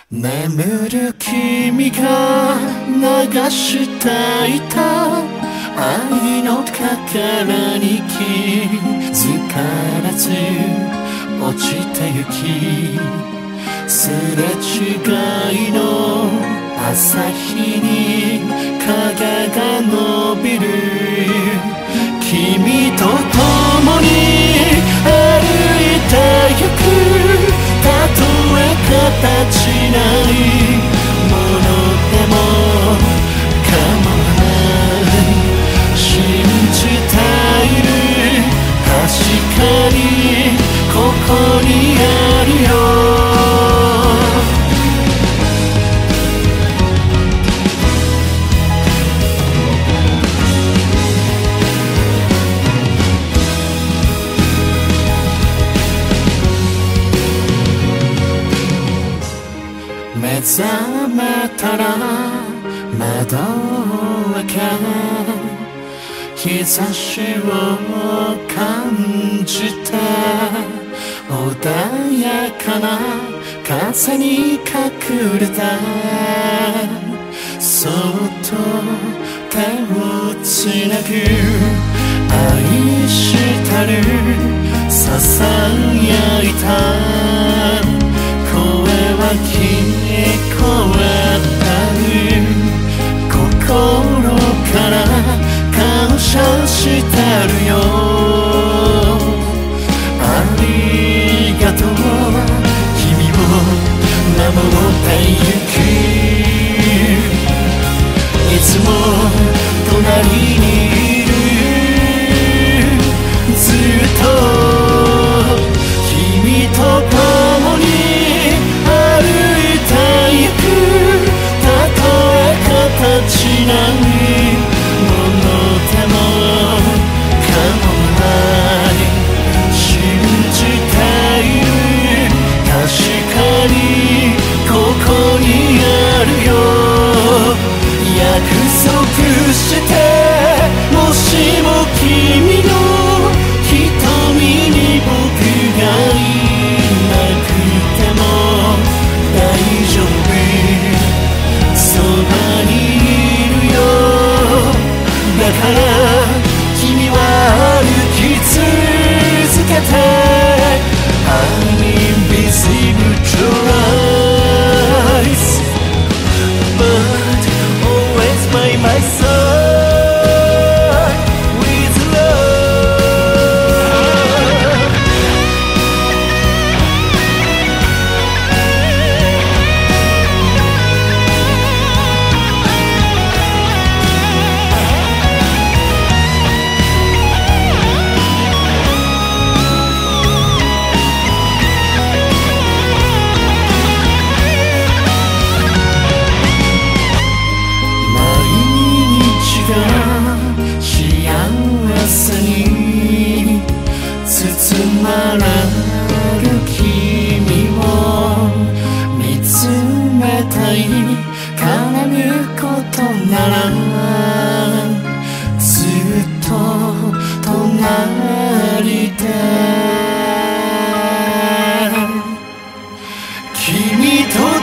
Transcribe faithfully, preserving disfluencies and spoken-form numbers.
眠る君が流したいた愛の宝に気づからず落ちてゆき、すれ違いの朝日に影が伸びる。君と共に歩いてゆく、たとえ形ないものでも構わない、信じている確かにここにあるよ。目覚めたら窓を開け、日差しを感じて、穏やかな風に隠れて、そっと手をつなぐ。愛してるささやいた声は聞こえた。心から感謝してるよ。ありがとう、君を守ってゆく。いつも隣にいる、ずっと君と共に形ないものでも構わない、信じている確かにここにあるよ。約束してもしも君の瞳に僕がいなくても大丈夫、そばにいるよ。だから君は歩き続けて Uninvisible choice But always by my side with love.君と